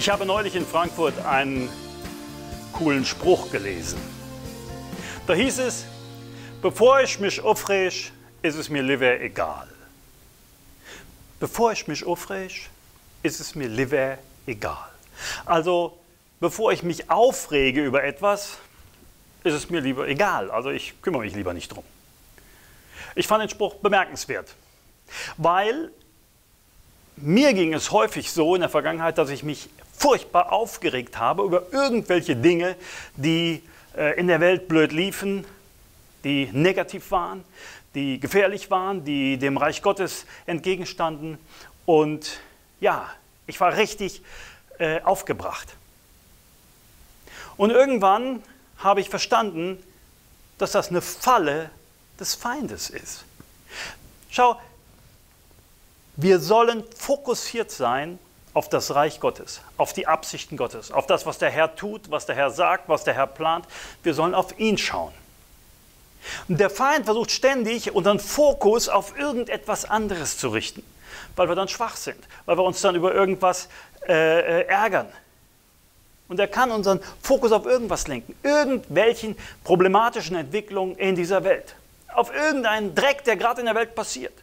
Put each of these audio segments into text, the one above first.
Ich habe neulich in Frankfurt einen coolen Spruch gelesen. Da hieß es, bevor ich mich aufreg, ist es mir lieber egal. Bevor ich mich aufreg, ist es mir lieber egal. Also, bevor ich mich aufrege über etwas, ist es mir lieber egal. Also, ich kümmere mich lieber nicht drum. Ich fand den Spruch bemerkenswert, weil mir ging es häufig so in der Vergangenheit, dass ich mich furchtbar aufgeregt habe über irgendwelche Dinge, die in der Welt blöd liefen, die negativ waren, die gefährlich waren, die dem Reich Gottes entgegenstanden. Und ja, ich war richtig aufgebracht. Und irgendwann habe ich verstanden, dass das eine Falle des Feindes ist. Schau, wir sollen fokussiert sein auf das Reich Gottes, auf die Absichten Gottes, auf das, was der Herr tut, was der Herr sagt, was der Herr plant. Wir sollen auf ihn schauen. Und der Feind versucht ständig, unseren Fokus auf irgendetwas anderes zu richten, weil wir dann schwach sind, weil wir uns dann über irgendwas ärgern. Und er kann unseren Fokus auf irgendwas lenken, irgendwelchen problematischen Entwicklungen in dieser Welt, auf irgendeinen Dreck, der gerade in der Welt passiert.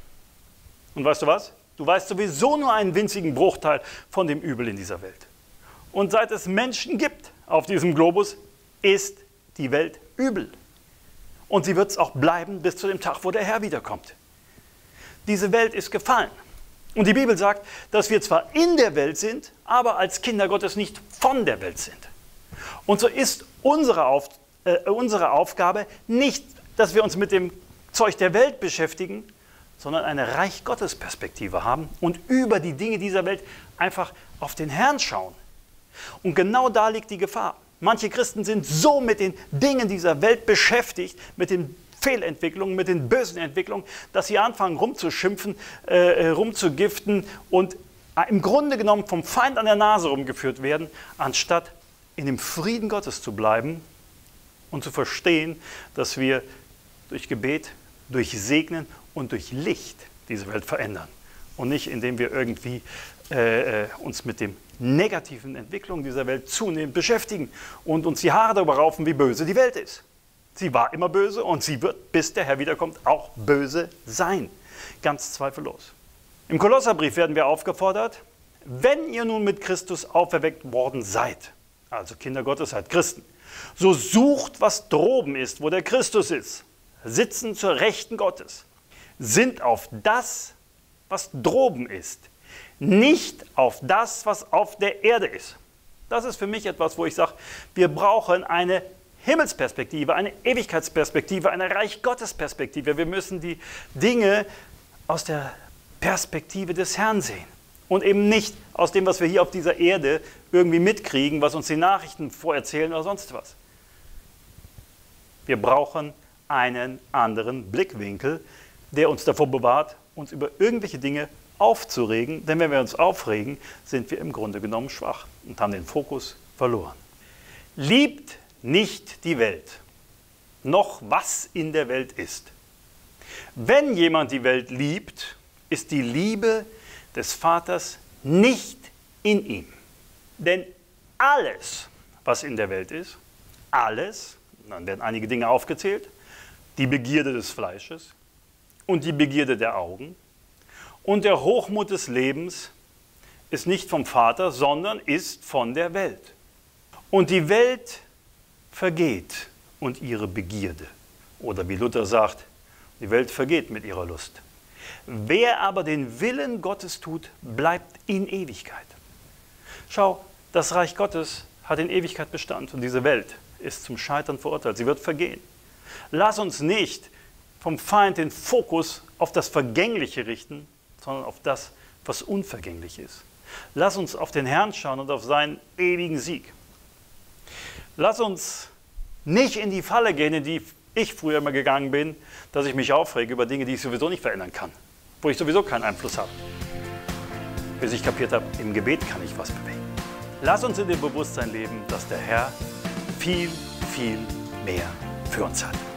Und weißt du was? Du weißt sowieso nur einen winzigen Bruchteil von dem Übel in dieser Welt. Und seit es Menschen gibt auf diesem Globus, ist die Welt übel. Und sie wird es auch bleiben bis zu dem Tag, wo der Herr wiederkommt. Diese Welt ist gefallen. Und die Bibel sagt, dass wir zwar in der Welt sind, aber als Kinder Gottes nicht von der Welt sind. Und so ist unsere Aufgabe nicht, dass wir uns mit dem Zeug der Welt beschäftigen, sondern eine Reich Gottes Perspektive haben und über die Dinge dieser Welt einfach auf den Herrn schauen. Und genau da liegt die Gefahr. Manche Christen sind so mit den Dingen dieser Welt beschäftigt, mit den Fehlentwicklungen, mit den bösen Entwicklungen, dass sie anfangen rumzuschimpfen, rumzugiften und im Grunde genommen vom Feind an der Nase rumgeführt werden, anstatt in dem Frieden Gottes zu bleiben und zu verstehen, dass wir durch Gebet, durch Segnen und durch Licht diese Welt verändern. Und nicht, indem wir irgendwie uns mit den negativen Entwicklungen dieser Welt zunehmend beschäftigen und uns die Haare darüber raufen, wie böse die Welt ist. Sie war immer böse und sie wird, bis der Herr wiederkommt, auch böse sein. Ganz zweifellos. Im Kolosserbrief werden wir aufgefordert, wenn ihr nun mit Christus auferweckt worden seid, also Kinder Gottes seid Christen, so sucht, was droben ist, wo der Christus ist, sitzen zur Rechten Gottes, sind auf das, was droben ist, nicht auf das, was auf der Erde ist. Das ist für mich etwas, wo ich sage, wir brauchen eine Himmelsperspektive, eine Ewigkeitsperspektive, eine Reich Gottes Perspektive. Wir müssen die Dinge aus der Perspektive des Herrn sehen und eben nicht aus dem, was wir hier auf dieser Erde irgendwie mitkriegen, was uns die Nachrichten vorerzählen oder sonst was. Wir brauchen einen anderen Blickwinkel, der uns davor bewahrt, uns über irgendwelche Dinge aufzuregen, denn wenn wir uns aufregen, sind wir im Grunde genommen schwach und haben den Fokus verloren. Liebt nicht die Welt, noch was in der Welt ist. Wenn jemand die Welt liebt, ist die Liebe des Vaters nicht in ihm. Denn alles, was in der Welt ist, alles, dann werden einige Dinge aufgezählt, die Begierde des Fleisches und die Begierde der Augen und der Hochmut des Lebens ist nicht vom Vater, sondern ist von der Welt. Und die Welt vergeht und ihre Begierde. Oder wie Luther sagt, die Welt vergeht mit ihrer Lust. Wer aber den Willen Gottes tut, bleibt in Ewigkeit. Schau, das Reich Gottes hat in Ewigkeit Bestand und diese Welt ist zum Scheitern verurteilt. Sie wird vergehen. Lass uns nicht vom Feind den Fokus auf das Vergängliche richten, sondern auf das, was unvergänglich ist. Lass uns auf den Herrn schauen und auf seinen ewigen Sieg. Lass uns nicht in die Falle gehen, in die ich früher immer gegangen bin, dass ich mich aufrege über Dinge, die ich sowieso nicht verändern kann, wo ich sowieso keinen Einfluss habe. Bis ich kapiert habe, im Gebet kann ich was bewegen. Lass uns in dem Bewusstsein leben, dass der Herr viel, viel mehr für uns hat.